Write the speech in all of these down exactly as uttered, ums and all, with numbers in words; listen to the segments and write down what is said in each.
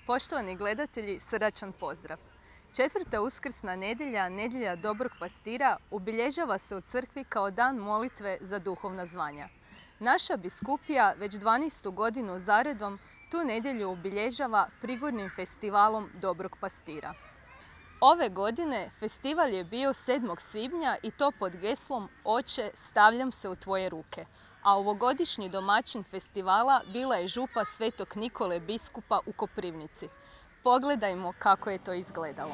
Poštovani gledatelji, srdačan pozdrav. Četvrta uskrsna nedjelja, nedjelja Dobrog pastira, obilježava se u crkvi kao dan molitve za duhovna zvanja. Naša biskupija već dvanaestu godinu zaredom tu nedjelju obilježava prigornim festivalom Dobrog pastira. Ove godine festival je bio sedmog svibnja i to pod geslom Oče, stavljam se u tvoje ruke. A ovogodišnji domaćin festivala bila je župa Svetog Nikole biskupa u Koprivnici. Pogledajmo kako je to izgledalo.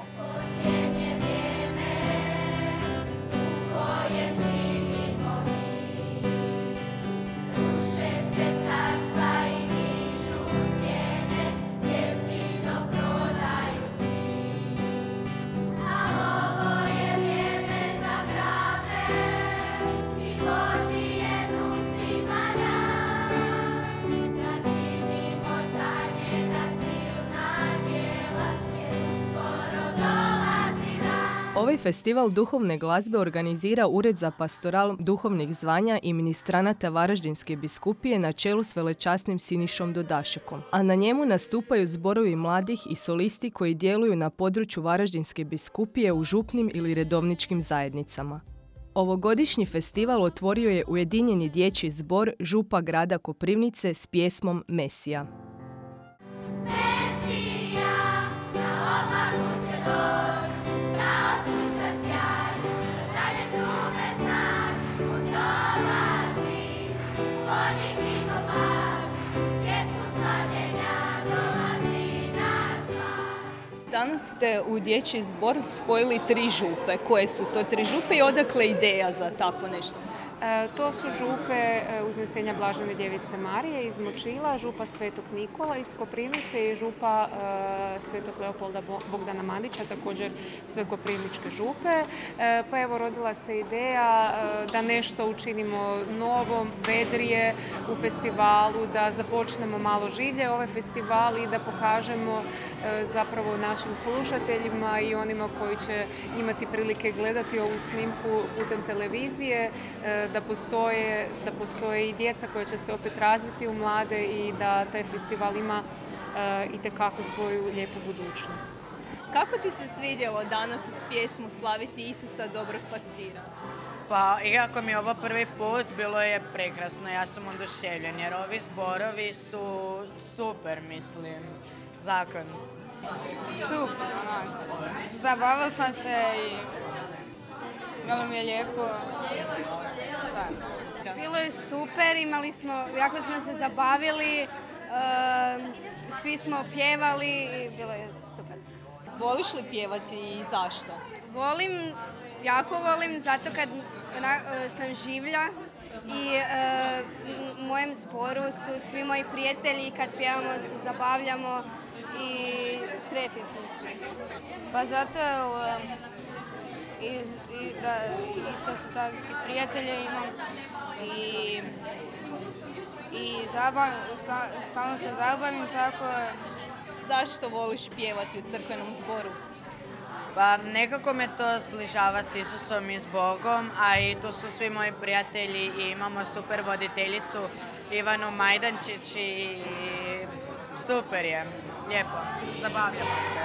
Ovaj festival duhovne glazbe organizira Ured za pastoral duhovnih zvanja i ministranata Varaždinske biskupije na čelu s velečasnim Sinišom Dodašekom, a na njemu nastupaju zborovi mladih i solisti koji djeluju na području Varaždinske biskupije u župnim ili redovničkim zajednicama. Ovogodišnji festival otvorio je ujedinjeni dječji zbor župa grada Koprivnice s pjesmom Mesija. Danas ste u dječji zbor spojili tri župe. Koje su to tri župe i odakle ideja za takvo nešto? E, to su župe e, Uznesenja Blažene Djevice Marije iz Močila, župa Svetog Nikola iz Koprivnice i župa e, Svetog Leopolda Bogdana Mandića, također sve koprivničke župe. E, pa evo, rodila se ideja e, da nešto učinimo novo, vedrije u festivalu, da započnemo malo življe ovaj festival i da pokažemo e, zapravo našim slušateljima i onima koji će imati prilike gledati ovu snimku putem televizije, e, Da postoje, da postoje i djeca koja će se opet razviti u mlade i da taj festival ima uh, itekako svoju lijepu budućnost. Kako ti se svidjelo danas uz pjesmu slaviti Isusa Dobrog pastira? Pa, iako mi je ovo prvi put, bilo je prekrasno. Ja sam oduševljen jer ovi zborovi su super, mislim, zakon. Super, zabavila sam se i bilo mi je lijepo. Bilo je super, imali smo, jako smo se zabavili, svi smo pjevali i bilo je super. Voliš li pjevati i zašto? Volim, jako volim, zato kad sam življa i u mojem zboru su svi moji prijatelji, kad pjevamo se zabavljamo i sretni smo svi. Pa zato I, i da isto su takvi prijatelje imam i, i zabav, stalno se zabavim, tako. Zašto voliš pjevati u crkvenom zboru? Pa nekako me to zbližava s Isusom i s Bogom, a i tu su svi moji prijatelji i imamo super voditeljicu Ivanu Majdančić i super je, lijepo, zabavljamo se.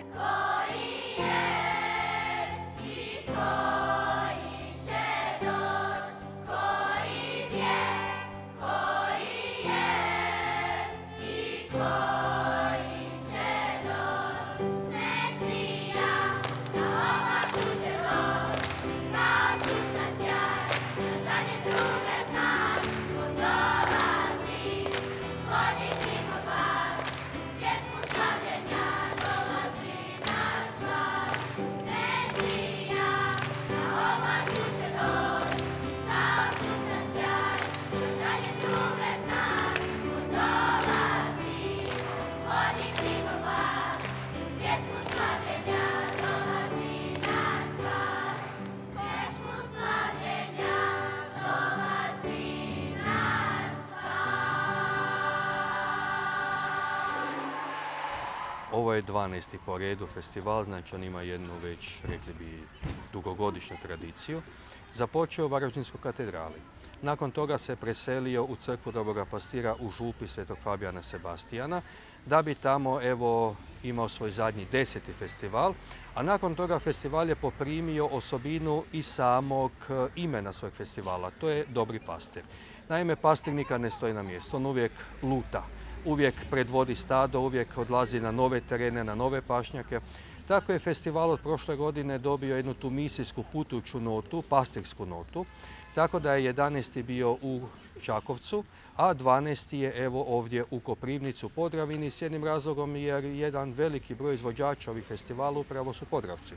Ovo je dvanaesti po redu festival, znači on ima jednu već, rekli bi, dugogodišnju tradiciju. Započeo u Varaždinskoj katedrali. Nakon toga se preselio u crkvu Dobroga pastira u župi Svetog Fabijana Sebastijana, da bi tamo evo imao svoj zadnji deseti festival, a nakon toga festival je poprimio osobinu i samog imena svojeg festivala, to je Dobri pastir. Naime, pastir nikad ne stoji na mjestu, on uvijek luta, uvijek predvodi stado, uvijek odlazi na nove terene, na nove pašnjake. Tako je festival od prošle godine dobio jednu tu misijsku putujuću notu, pastirsku notu, tako da je jedanaesti bio u Čakovcu, a dvanaesti je evo ovdje u Koprivnici u Podravini s jednim razlogom jer jedan veliki broj izvođača ovih festivala upravo su Podravci.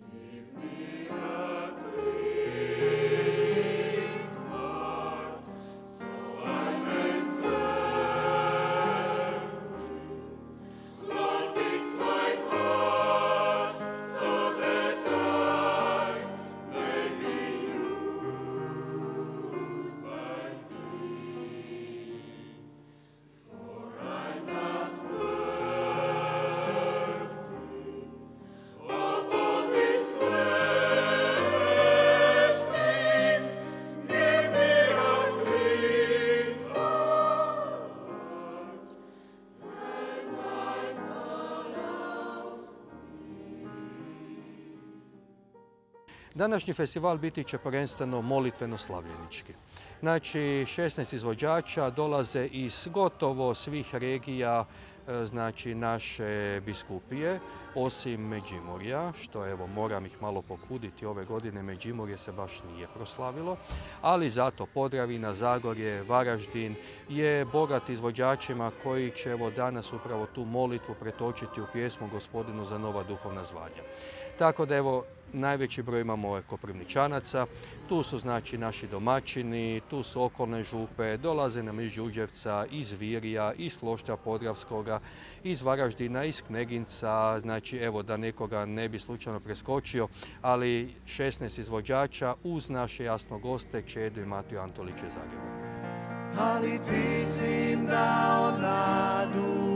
Današnji festival biti će prvenstveno molitveno-slavljenički. Znači, šesnaest izvođača dolaze iz gotovo svih regija, znači naše biskupije, osim Međimurja, što evo moram ih malo pokuditi, ove godine Međimurje se baš nije proslavilo, ali zato Podravina, Zagorje, Varaždin je bogat izvođačima koji će evo danas upravo tu molitvu pretočiti u pjesmu Gospodinu za nova duhovna zvanja. Tako da evo najveći broj imamo Koprivničanaca, tu su znači naši domaćini, tu su okolne župe, dolaze nam iz Đurđevca, iz Virja, iz Kloštra Podravskoga, iz Varaždina, iz Kneginca, znači evo da nekoga ne bi slučajno preskočio, ali šesnaest izvođača uz naše jasno goste Čedu i Matiju Antolića iz Zagreba. Ali ti si im dao nadu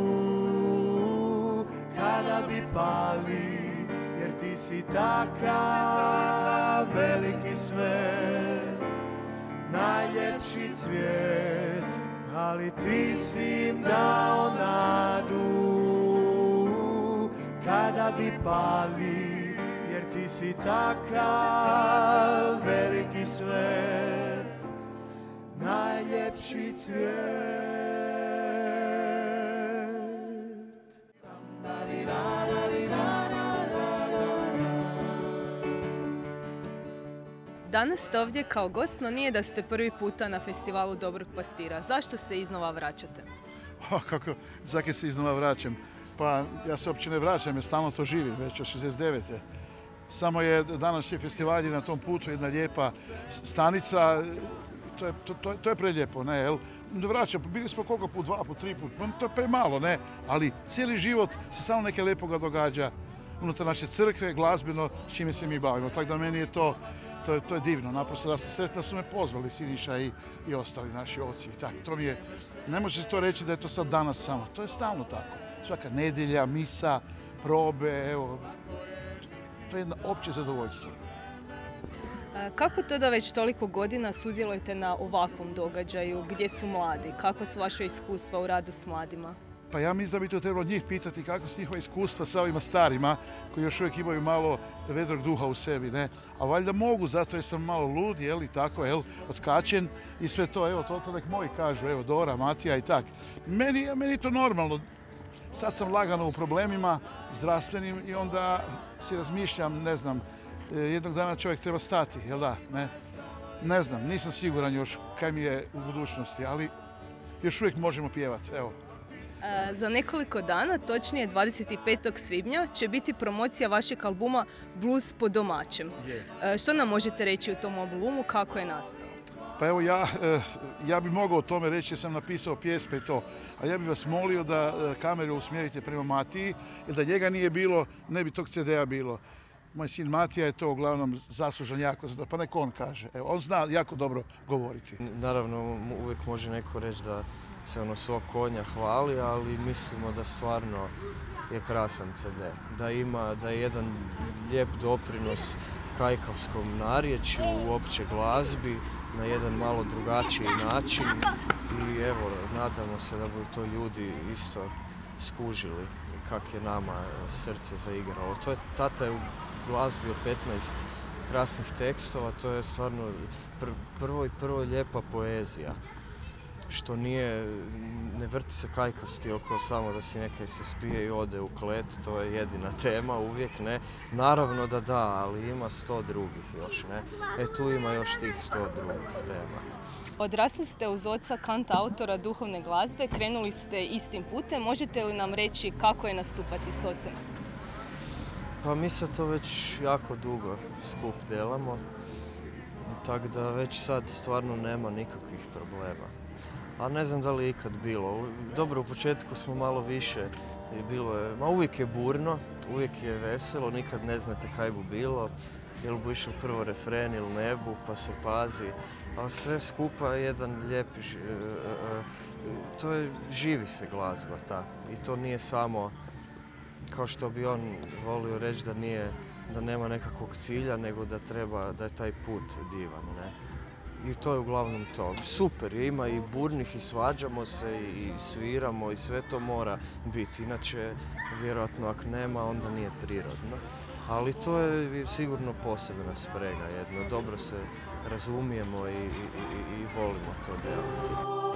kada bi pali, jer ti si takav veliki svet, najljepši cvijet, ali ti si im dao nadu kada bi pali, jer ti si takav veliki svet, najljepši cvijet. Danas ste ovdje kao gost, no nije da ste prvi puta na festivalu Dobrog pastira. Zašto se iznova vraćate? O, kako, zakaj se iznova vraćam? Pa ja se uopće ne vraćam, jer stalno to živim, već od šezdeset devete. Samo je današnji festival je na tom putu jedna lijepa stanica, to je, to, to, to je prelijepo, ne, jel? Vraćam, bili smo koliko put, dva put, tri put, to je premalo, ne, ali cijeli život se stalno neke lepoga događa unutar naše crkve, glazbeno, s čime se mi bavimo. Tako da meni je to, to, je, to je divno, naprosto da sam sretna da su me pozvali Siniša i, i ostali naši oci. Tak, to mi je, ne može se to reći da je to sad danas samo, to je stalno tako. Svaka nedjelja, misa, probe, evo, to je jedno opće zadovoljstvo. Kako to da već toliko godina sudjelujete na ovakvom događaju gdje su mladi? Kako su vaše iskustva u radu s mladima? Pa ja mislim da bi to trebalo njih pitati kako su njihova iskustva sa ovima starima koji još uvijek imaju malo vedrog duha u sebi, ne? A valjda mogu, zato jer sam malo lud, jel, i tako, jel, otkačen i sve to, evo, to, to nek moji kažu, evo, Dora, Matija i tak. Meni, meni je to normalno. Sad sam lagano u problemima zdravstvenim i onda si razmišljam, ne znam, jednog dana čovjek treba stati, jel da, ne? Ne znam, nisam siguran još kaj mi je u budućnosti, ali još uvijek možemo pjevati, evo. E, za nekoliko dana, točnije dvadeset petog svibnja, će biti promocija vašeg albuma Blues po domaćem. E, što nam možete reći u tom albumu, kako je nastao? Pa evo ja, ja bi mogao o tome reći jer sam napisao pjesme i to, ali ja bih vas molio da kameru usmjerite prema Matiji, jer da njega nije bilo, ne bi tog ce de a bilo. Moj sin Matija je to uglavnom zaslužan jako, pa nek on kaže. Evo, on zna jako dobro govoriti. Naravno, uvijek može neko reći da se ono svog konja hvali, ali mislimo da stvarno je krasan ce de. Da ima, da je jedan lijep doprinos kajkavskom narječju, u opće glazbi, na jedan malo drugačiji način. I evo, nadamo se da bi to ljudi isto skužili kak je nama srce zaigralo. To je, tata je u glazbi o petnaest krasnih tekstova, to je stvarno pr prvo i prvo lijepa poezija. Što nije, ne vrti se kajkavski oko samo da si neke se spije i ode u klet, to je jedina tema, uvijek ne. Naravno da da, ali ima sto drugih još, ne. E tu ima još tih sto drugih tema. Odrasli ste uz oca kant autora duhovne glazbe, krenuli ste istim putem. Možete li nam reći kako je nastupati s ocem? Pa mi se to već jako dugo skup delamo, tako da već sad stvarno nema nikakvih problema. A ne znam da li je ikad bilo. Dobro, u početku smo malo više i bilo je, ma uvijek je burno, uvijek je veselo, nikad ne znate kaj bu bilo. Jel bu išao prvo refren ili ne bu, pa se pazi. Ali sve skupa je jedan lijepi, to je, živi se glazba, tako. I to nije samo, kao što bi on volio reći da nije, da nema nekakvog cilja, nego da treba, da je taj put divan, ne. I to je uglavnom to. Super je, ima i burnih i svađamo se i sviramo i sve to mora biti. Inače, vjerojatno ako nema, onda nije prirodno. Ali to je sigurno posebna sprega jedno. Dobro se razumijemo i, i, i, i volimo to delati.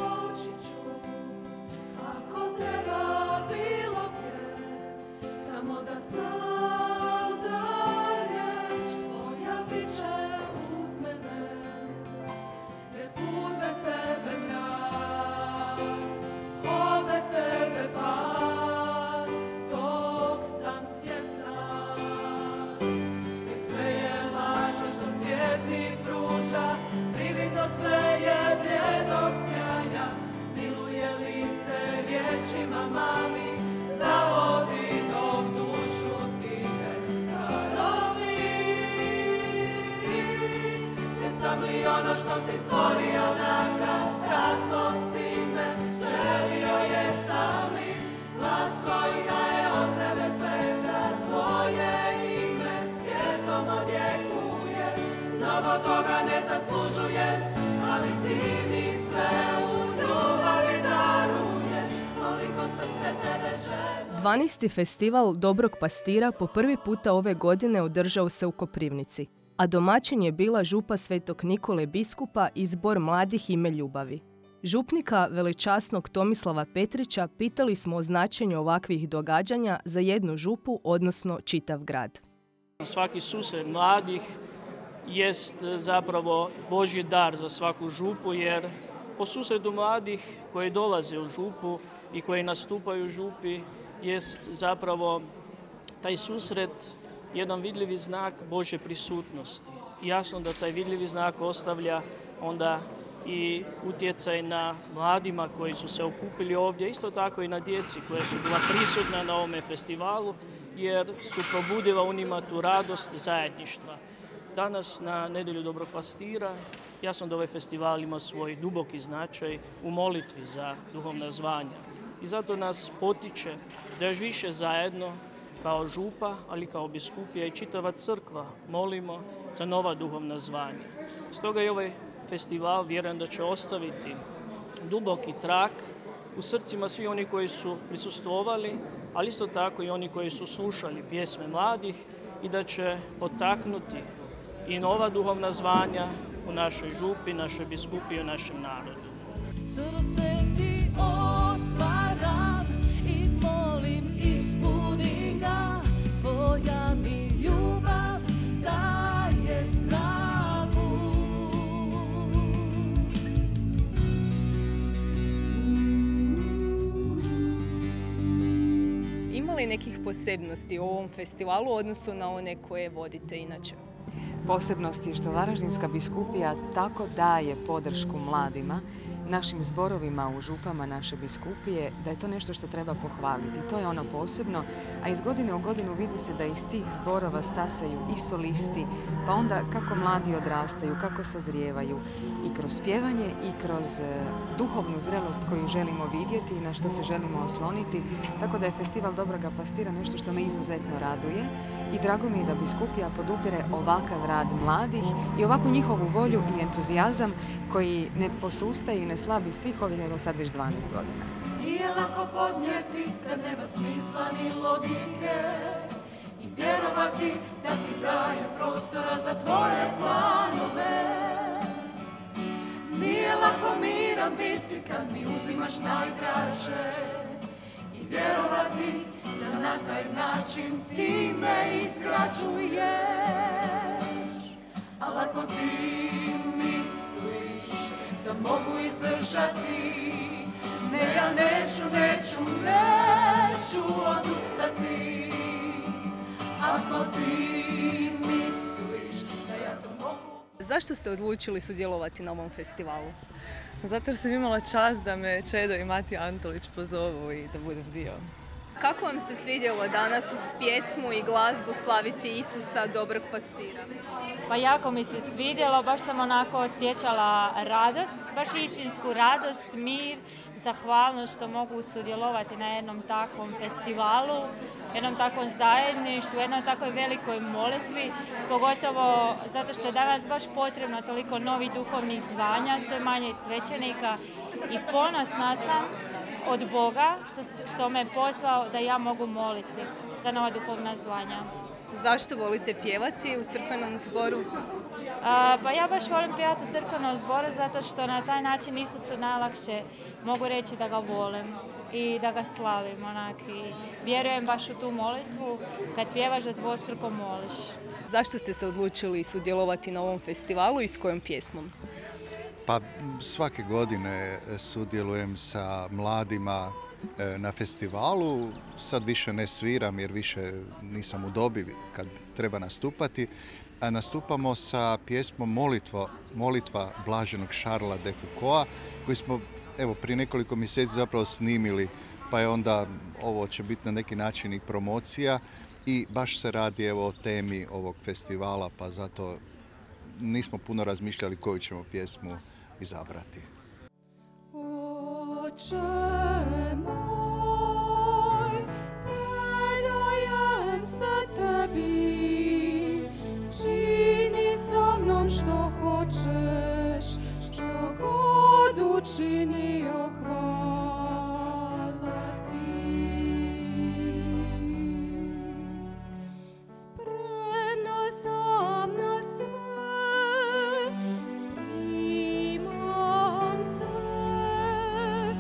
Ako treba bilo gdje, samo da znam da riječ tvoja bit će uz mene. Jer put bez sebe mrak, o bez sebe pad, tog sam svjesna. Jer sve je lažno što svijet mi pruža, prividno sve je bljedog sjajna. Miluje lice riječima mami, zavodi dok dušu time zarobi. Jesam li ono što si stvorio nakav, kakvog si me želio, jesam li glas koji daje od sebe sve da tvoje ime svijetom odjekuje. Mnogo toga ne zaslužujem, ali ti mi sve u ljubavi daruješ, koliko srce tebe želim. dvanaesti festival Dobrog pastira po prvi puta ove godine održao se u Koprivnici, a domaćin je bila župa Svetog Nikole biskupa i zbor mladih Ime ljubavi. Župnika veličasnog Tomislava Petrića pitali smo o značenju ovakvih događanja za jednu župu, odnosno čitav grad. Svaki susret mladih jest zapravo Božji dar za svaku župu, jer po susredu mladih koji dolaze u župu i koji nastupaju u župi jest zapravo taj susret jedan vidljivi znak Božje prisutnosti. Jasno da taj vidljivi znak ostavlja onda i utjecaj na mladima koji su se okupili ovdje, isto tako i na djeci koja su bila prisutna na ovome festivalu, jer su probudila u njima tu radost zajedništva. Danas na Nedjelju Dobrog pastira, jasno da ovaj festival ima svoj duboki značaj u molitvi za duhovna zvanja. I zato nas potiče da još više zajedno kao župa, ali kao biskupija i čitava crkva molimo za nova duhovna zvanja. Stoga i ovaj festival vjerujem da će ostaviti duboki trag u srcima svi oni koji su prisustvovali, ali isto tako i oni koji su slušali pjesme mladih i da će potaknuti i nova duhovna zvanja u našoj župi, našoj biskupiji i u našem narodu. Srce ti otvaram i molim ispuni ga, tvoja mi ljubav daje snagu. Ima li nekih posebnosti u ovom festivalu u odnosu na one koje vodite inače? Posebnost je što Varaždinska biskupija tako daje podršku mladima, našim zborovima u župama naše biskupije, da je to nešto što treba pohvaliti. To je ono posebno, a iz godine u godinu vidi se da iz tih zborova stasaju i solisti, pa onda kako mladi odrastaju, kako sazrijevaju i kroz pjevanje i kroz duhovnu zrelost koju želimo vidjeti i na što se želimo osloniti, tako da je Festival Dobroga pastira nešto što me izuzetno raduje i drago mi je da biskupija podupire ovakav rad mladih i ovakvu njihovu volju i entuzijazam koji ne posustaje i ne slabi svih ovih, evo sad već dvanaest godina. Nije lako podnijeti kad nema smisla ni logike i vjerovati da ti daje prostora za tvoje planove. Nije lako miran biti kad mi uzimaš najdraže i vjerovati da na taj način ti me izgrađuješ. Ali ako ti misliš da mogu izdržati, ne, ja neću, neću, neću odustati. Ako ti misliš da ja to mogu... Zašto ste odlučili sudjelovati na ovom festivalu? Zato jer sam imala čast da me Čedo i Mati Antolić pozovu i da budem dio. Kako vam se svidjelo danas uz pjesmu i glazbu slaviti Isusa, dobrog pastira? Pa jako mi se svidjelo, baš sam onako osjećala radost, baš istinsku radost, mir, zahvalnost što mogu sudjelovati na jednom takvom festivalu, jednom takvom zajedništvu, jednoj takvoj velikoj molitvi, pogotovo zato što je danas baš potrebno toliko novih duhovnih zvanja, sve manje svećenika i ponosna sam od Boga što, što me pozvao da ja mogu moliti za nova duhovna zvanja. Zašto volite pjevati u crkvenom zboru? A, pa ja baš volim pjevati u crkvenom zboru zato što na taj način Isusu najlakše mogu reći da ga volim i da ga slavim. Onak, i vjerujem baš u tu molitvu kad pjevaš da dvostruko moliš. Zašto ste se odlučili sudjelovati na ovom festivalu i s kojom pjesmom? Pa svake godine sudjelujem sa mladima na festivalu. Sad više ne sviram jer više nisam u dobi kad treba nastupati. A nastupamo sa pjesmom Molitvo, Molitva blaženog Charlesa de Foucaulta koju smo evo, prije nekoliko mjeseci zapravo snimili, pa je onda ovo će biti na neki način i promocija i baš se radi evo, o temi ovog festivala, pa zato nismo puno razmišljali koju ćemo pjesmu izabrati. Oče moj, predajem se tebi, čini sa mnom što hoćeš, što god učinio, hvala ti. Spremna sam na sve, primam sve,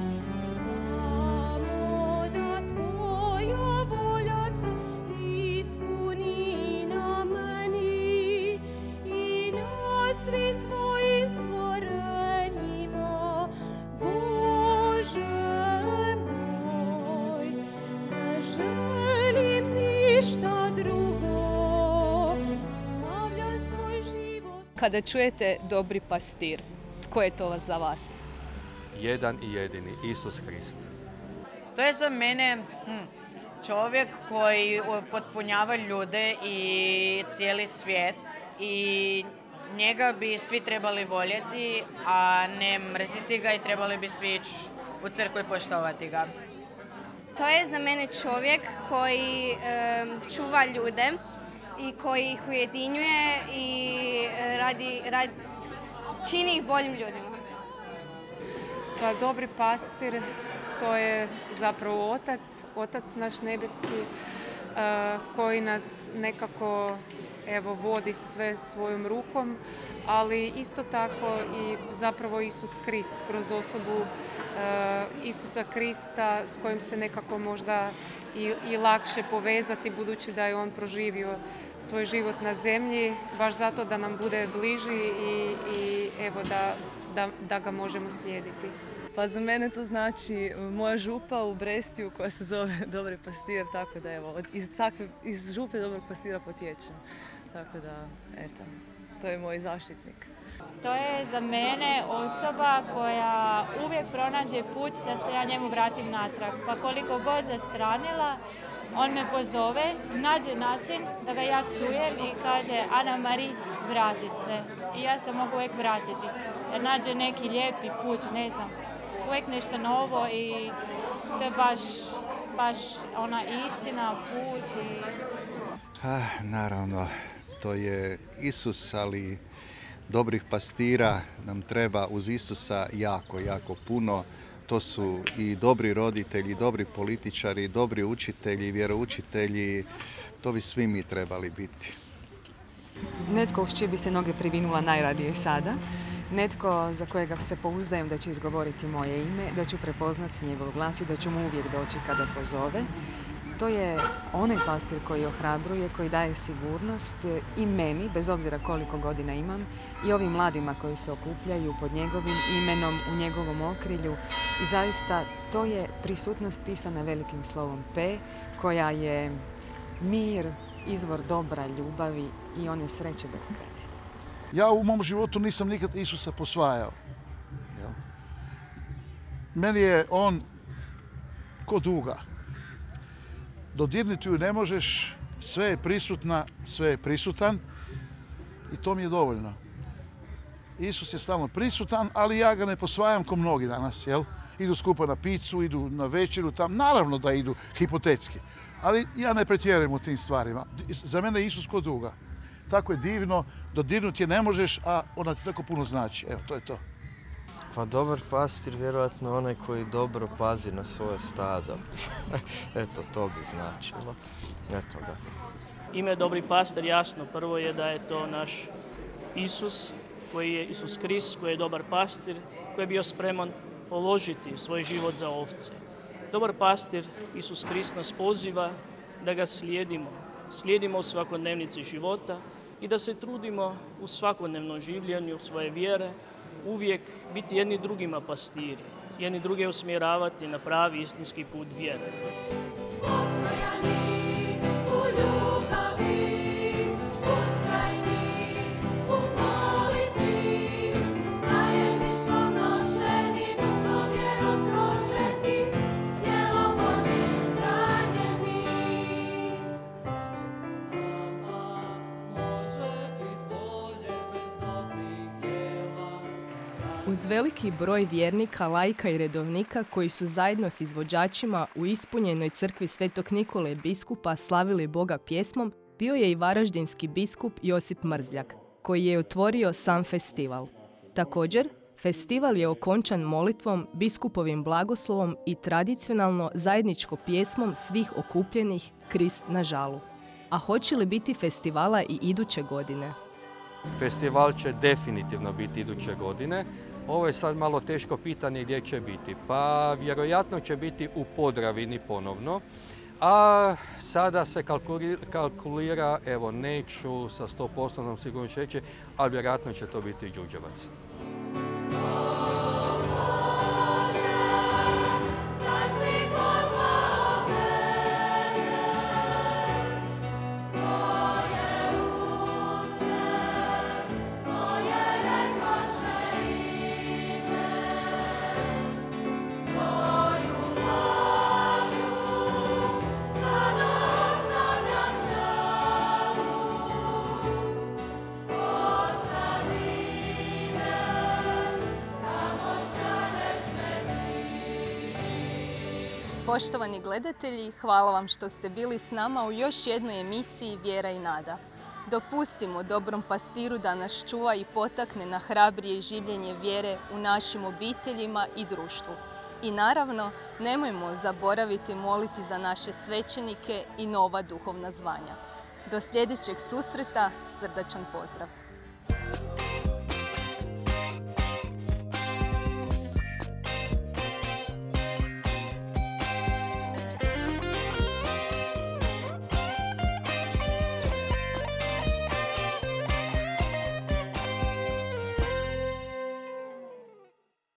samo da tvoja volja se ispuni na meni i na svim tvojim stvorenjima. Bože moj, ne želim ništa drugo, stavljam svoj život. Kada čujete Dobri pastir, tko je to za vas? Jedan i jedini, Isus Krist. To je za mene hm, čovjek koji potpunjava ljude i cijeli svijet i njega bi svi trebali voljeti, a ne mrziti ga i trebali bi svi ići u crkvu i poštovati ga. To je za mene čovjek koji em, čuva ljude i koji ih ujedinjuje i e, radi, rad, čini ih boljim ljudima. Pa dobri pastir, to je zapravo otac, otac naš nebeski eh, koji nas nekako evo vodi sve svojom rukom, ali isto tako i zapravo Isus Krist kroz osobu eh, Isusa Krista s kojim se nekako možda i, i lakše povezati budući da je on proživio svoj život na zemlji, baš zato da nam bude bliži i, i evo da, da, da ga možemo slijediti. Pa za mene to znači moja župa u Brestiju koja se zove Dobri pastir, tako da evo, iz, takve, iz župe Dobrog pastira potječem. Tako da, eto. to je moj zaštitnik. To je za mene osoba koja uvijek pronađe put da se ja njemu vratim natrag. Pa koliko god zastranila, on me pozove, nađe način da ga ja čujem i kaže Ana Mari, vrati se. I ja se mogu uvijek vratiti. Jer nađe neki lijepi put, ne znam, uvijek nešto novo i to je baš, baš ona istina, put i... Ah, naravno, to je Isus, ali dobrih pastira nam treba uz Isusa jako, jako puno. To su i dobri roditelji, dobri političari, dobri učitelji, vjeroučitelji. To bi svi mi trebali biti. Netko uz čije bi se noge privinula najradije sada. Netko za kojega se pouzdajem da će izgovoriti moje ime, da ću prepoznati njegov glas i da ću mu uvijek doći kada pozove. To je onaj pastir koji ohrabruje, koji daje sigurnost i meni, bez obzira koliko godina imam, i ovim mladima koji se okupljaju pod njegovim imenom, u njegovom okrilju. I zaista to je prisutnost pisana velikim slovom P, koja je mir, izvor dobra, ljubavi i one sreće bez kraja. Ja u mom životu nisam nikad Isusa posvajao. Meni je on ko duga. Dodirnuti ju ne možeš, sve je prisutna, sve je prisutan i to mi je dovoljno. Isus je stalno prisutan, ali ja ga ne posvajam ko mnogi danas, jel? Idu skupa na picu, idu na večeru tam, naravno da idu hipotetski, ali ja ne pretjerujem u tim stvarima. Za mene je Isus ko duga. Tako je divno, dodirnuti je ne možeš, a ona ti tako puno znači. Evo, to je to. Pa dobar pastir vjerojatno onaj koji dobro pazi na svoje stado. Eto, to bi značilo. Eto ga. Ime dobri pastir, jasno, prvo je da je to naš Isus, koji je Isus Krist, koji je dobar pastir, koji je bio spreman položiti svoj život za ovce. Dobar pastir, Isus Krist, nas poziva da ga slijedimo. Slijedimo u svakodnevnici života i da se trudimo u svakodnevnom življenju svoje vjere, uvijek biti jedni drugima pastiri, jedni druge usmjeravati na pravi istinski put vjere. Uz veliki broj vjernika, laika i redovnika koji su zajedno s izvođačima u ispunjenoj crkvi Svetog Nikole biskupa slavili Boga pjesmom, bio je i varaždinski biskup Josip Mrzljak, koji je otvorio sam festival. Također, festival je okončan molitvom, biskupovim blagoslovom i tradicionalno zajedničko pjesmom svih okupljenih Krist na žalu. A hoće li biti festivala i iduće godine? Festival će definitivno biti iduće godine. Ovo je sad malo teško pitanje gdje će biti. Pa vjerojatno će biti u Podravini ponovno. A sada se kalkulira, evo neću sa sto posto sigurno reći, ali vjerojatno će to biti i Đurđevac. Poštovani gledatelji, hvala vam što ste bili s nama u još jednoj emisiji Vjera i nada. Dopustimo dobrom pastiru da nas čuva i potakne na hrabrije življenje vjere u našim obiteljima i društvu. I naravno, nemojmo zaboraviti moliti za naše svećenike i nova duhovna zvanja. Do sljedećeg susreta, srdačan pozdrav!